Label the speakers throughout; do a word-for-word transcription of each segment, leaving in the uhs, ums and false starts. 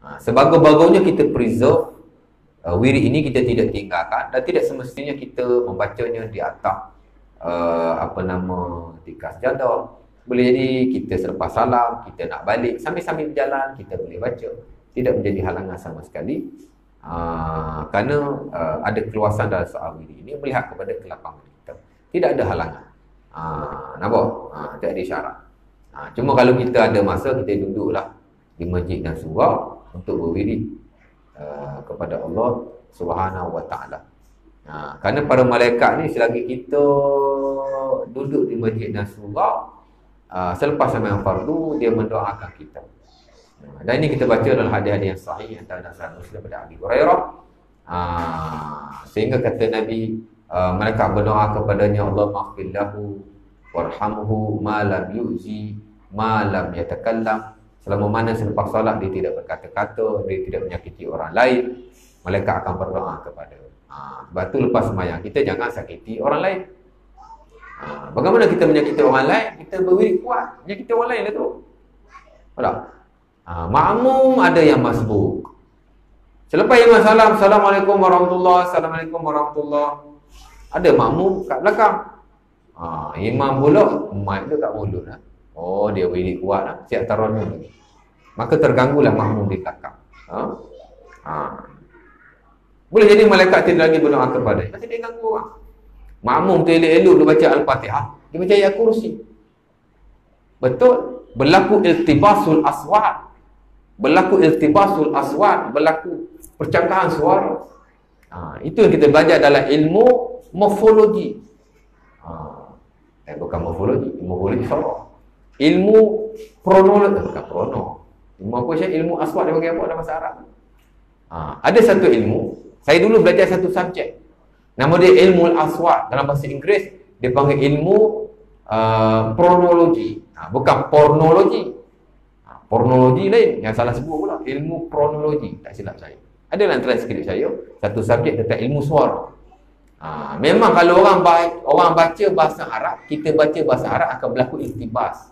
Speaker 1: Ha, sebagus-bagusnya kita preserve uh, wirid ini, kita tidak tinggalkan, dan tidak semestinya kita membacanya di atas uh, apa nama tikas jadah. Boleh jadi kita selepas salam, kita nak balik, sambil-sambil berjalan kita boleh baca. Tidak menjadi halangan sama sekali. Uh, kerana uh, ada keluasan dalam soal wirid ini melihat kepada kelapangan kita. Tidak ada halangan. Uh, nampak? Uh, tak ada syarat. Uh, cuma kalau kita ada masa, kita duduklah di masjid dan surau untuk berwirid uh, kepada Allah Subhanahu Wa Taala. Uh, kerana para malaikat ni selagi kita duduk di masjid dan surau, Uh, selepas sembahyang fardu, dia mendoakan kita. Uh, dan ini kita baca dalam hadis-hadis yang sahih antara Sahih Muslim pada Abi Hurairah. Uh, sehingga kata Nabi, uh, malaikat berdoa kepadanya, Allah maghfir lahu warhamhu ma lam yu'zi ma lam yatakallam. Selama mana selepas solat dia tidak berkata-kata, dia tidak menyakiti orang lain, malaikat akan berdoa kepada. Uh, sebab tu lepas sembahyang kita jangan sakiti orang lain. Ha, bagaimana kita menyakiti orang lain? Kita berwirid kuat, menyakiti orang lain lah tu. Tak? Ha, makmum ada yang masbuk. Selepas imam salam, Assalamualaikum warahmatullahi wabarakatuh, Assalamualaikum warahmatullahi wabarakatuh. Ada makmum kat belakang. Ha, imam pula, mic dia kat mulut lah. Oh, dia wirid kuat lah, siap taranum lagi. Maka terganggulah makmum di belakang. Ha? Ha. Boleh jadi malaikat tidak lagi berdoa kepada dia, pasti dia ganggu orang. Makmum tu elok-elok dia baca Al-Fatihah, dia baca ayat kursi. Betul? Berlaku iltibasul aswat. Berlaku iltibasul aswat, berlaku percangkahan suara. Ha, itu yang kita belajar dalam ilmu morfologi. Ha, eh, bukan morfologi, morfologi suara. Ilmu pronologi, bukan prono. Ilmu apa saya? Ilmu aswat dia panggil apa dalam bahasa Arab? Ha, ada satu ilmu, saya dulu belajar satu subjek. Nama dia ilmu aswat. Dalam bahasa Inggeris dia panggil ilmu uh, pronologi. Ha, bukan pornologi. Ha, pornologi lain, yang salah sebut pula. Ilmu pronologi, tak silap saya. Ada dalam transkrip saya satu subjek tentang ilmu suara. Ha, memang kalau orang baca, orang baca bahasa Arab, kita baca bahasa Arab akan berlaku iltibas.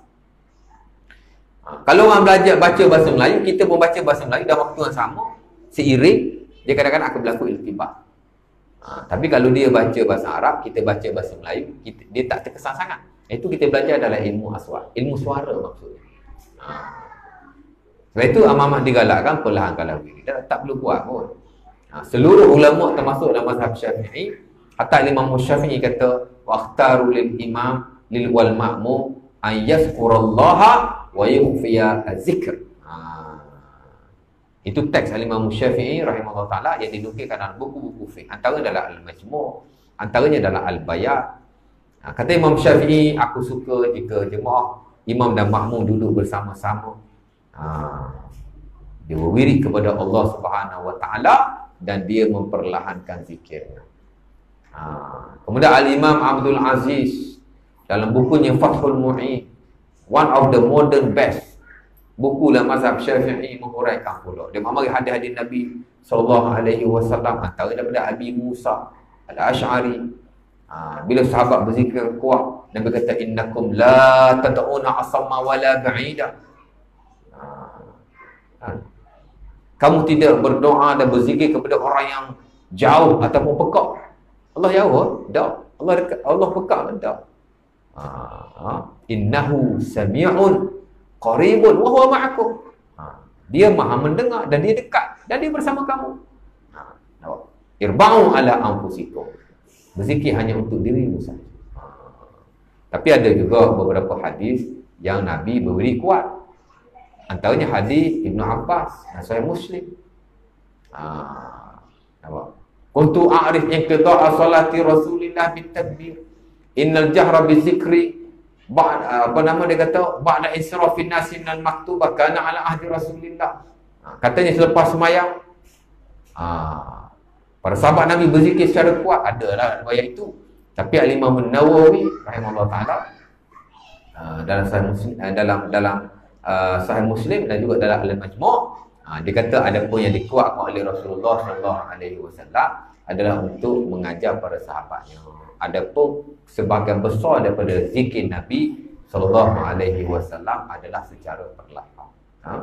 Speaker 1: Ha, kalau orang belajar baca bahasa Melayu, kita pun baca bahasa Melayu dalam waktu yang sama, seiring, dia kadang-kadang akan berlaku iltibas. Ha, tapi kalau dia baca bahasa Arab, kita baca bahasa Melayu, kita, dia tak terkesan sangat. Itu kita belajar dalam ilmu aswat, ilmu suara maksudnya. Ha. Sebab itu amat-amat digalakkan perlahan-lahan wirid. Tak, tak perlu kuat pun. Ha, seluruh ulama termasuk dalam mazhab Syafi'i, hatta Imam Syafi'i kata, waqtaru lil imam lil wal ma'mum an yazkurallaha wa yukhfiya az-zikr. Itu teks Al-Imam Syafi'i rahimahullah ta'ala yang dinukilkan dalam buku-buku fiqh. Antara dalam Al-Majmu', antaranya dalam Al-Bayan. Ha, kata Imam Syafi'i, aku suka jika jemaah imam dan makmum duduk bersama-sama. Ha, dia berwirid kepada Allah Subhanahu Wa Ta'ala dan dia memperlahankan zikirnya. Ha, kemudian Al-Imam Abdul Aziz dalam bukunya Fathul Mu'in, one of the modern best buku dalam mazhab Syafi'i, menghuraikan pula. Dia memari hadis-hadis Nabi sallallahu alaihi wasallam, antara daripada Abi Musa Al-Asy'ari. Ha, bila sahabat berzikir kuat, Nabi kata, innakum la tad'una asamma wala ba'ida. Ha, ha. Kamu tidak berdoa dan berzikir kepada orang yang jauh ataupun pekak. Allah jauh? Tak. Allah dekat, Allah pekak? Tak. Ha, ha. Innahu sami'un qaribun wa huwa ma'akum. Ha, dia maha mendengar dan dia dekat dan dia bersama kamu. Ha, irba'u ala anfusikum. Berzikir hanya untuk dirimu saja. Ha, tapi ada juga beberapa hadis yang Nabi beri kuat. Antaranya hadis Ibnu Abbas dan Sahih Muslim. Ha, nampak? Kuntu a'rif inqidha'a salati Rasulillah bit takbir. Innal jahra bizikri Ba, apa nama dia kata, ba'da israfin nasi minal maktubah kana ala ahdi Rasulillah. Ha, katanya selepas sembahyang, ha, para sahabat Nabi berzikir secara kuat. Adalah riwayat itu. Tapi Al-Imam Nawawi rahimahullah taala ha, dalam Sahih Muslim, dalam dalam uh, Sahih Muslim dan juga dalam Al-Majmu', ha, dia kata ada pun yang dikuatkan oleh Rasulullah sallallahu alaihi wasallam adalah untuk mengajar para sahabatnya. Adapun sebahagian besar daripada zikir Nabi sallallahu alaihi wasallam adalah secara perlahan. Ha?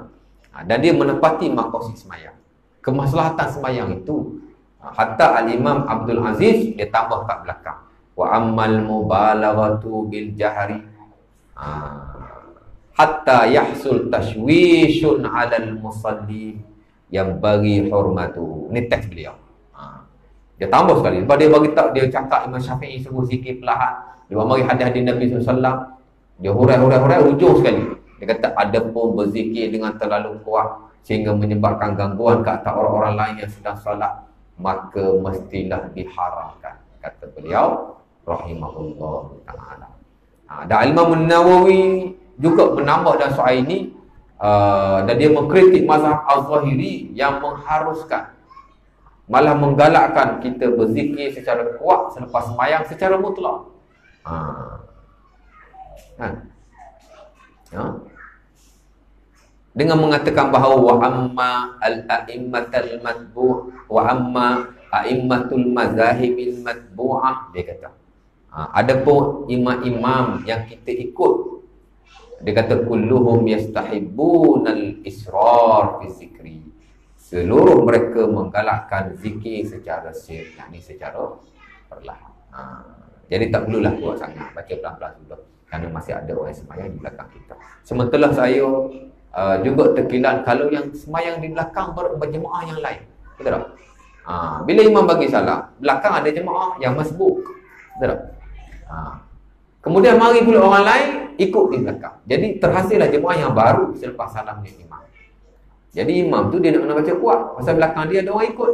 Speaker 1: Ha, dan dia menepati maqasid semayang. Kemaslahatan semayang itu. Ha, hatta Al-Imam Abdul Aziz, dia tambah kat belakang. Wa ammal mubalaghatu bil jahri. Ha, hatta yahsul tashwishun 'alal musalli yang bagi hormatu. Ini teks beliau. Ha, dia tambah sekali. Lepas dia bagi tak, dia cakap Imam Syafi'i suruh zikir perlahan. Dia bagi hadis-hadis Nabi sallallahu alaihi wasallam. Dia hurai-hurai-hurai ujung sekali. Dia kata ada pun berzikir dengan terlalu kuat sehingga menyebabkan gangguan ke atas orang-orang lain yang sedang salat, maka mestilah diharamkan, kata beliau rahimahullah taala. Ha, dan Imam An-Nawawi juga menambah dalam soal ini, uh, dan dia mengkritik mazhab Al-Zahiri yang mengharuskan, malah menggalakkan kita berzikir secara kuat selepas sembahyang secara mutlak. Ha. Ha. Ha. Dengan mengatakan bahawa wa amma al-a'immatul matbu' wa amma a'immatul mazahibil matbu'ah, dia kata. Ha, adapun imam-imam yang kita ikut, dia kata kulluhum yastahibbunal israr fi zikri. Seluruh mereka menggalakkan zikir secara sir, yakni secara perlahan. Ha, jadi tak perlulah kuat sangat, baca pelan-pelan sudah, kerana masih ada orang sembahyang di belakang kita. Sementara saya uh, juga terkilan kalau yang sembahyang di belakang ber berjemaah yang lain. Betul tak? Ha, bila imam bagi salam, belakang ada jemaah yang masbuk. Betul tak? Ha. Kemudian mari pula orang lain ikut di belakang. Jadi terhasillah jemaah yang baru selepas salamnya imam. Jadi imam tu dia nak kena baca kuat, pasal belakang dia ada orang ikut.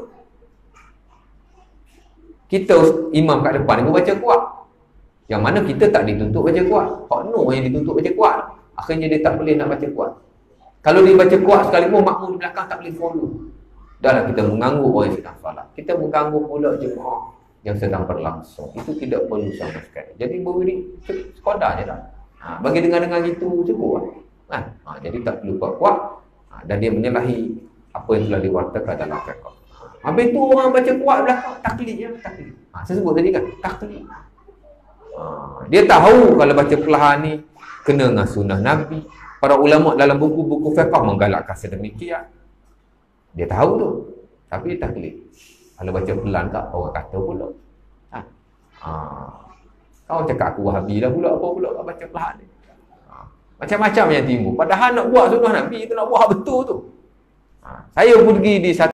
Speaker 1: Kita imam kat depan dia baca kuat, yang mana kita tak dituntut baca kuat. Hak no yang dituntut baca kuat, akhirnya dia tak boleh nak baca kuat. Kalau dia baca kuat sekalipun, makmum di belakang tak boleh follow. Dahlah kita mengganggu orang yang sedang salat, kita mengganggu pula jemaah yang sedang berlangsung. Itu tidak perlu sama sekali. Jadi berdiri sekadar je lah. Ha, bagi dengar-dengar gitu cukup lah. Kan? Ha, jadi tak perlu kuat-kuat. Ha, dan dia menyalahi apa yang telah diwartakan dalam fiqh. Habis tu orang baca kuat belakang, taklid ya, taklid. Ha, saya sebut tadi kan, taklid. Ha, dia tahu kalau baca perlahan ni kena dengan sunnah Nabi. Para ulama dalam buku-buku fiqh menggalakkan sedemikian. Dia tahu tu, tapi dia taklid. Kalau baca pelan tak, orang kata pula. Ha. Ha. Kau cakap aku Wahabi lah pula, apa pula kau baca perlahan ni. Ha. Macam-macam yang timbul. Padahal nak buat sunnah Nabi, itu nak buat betul tu. Ha. Saya pergi di satu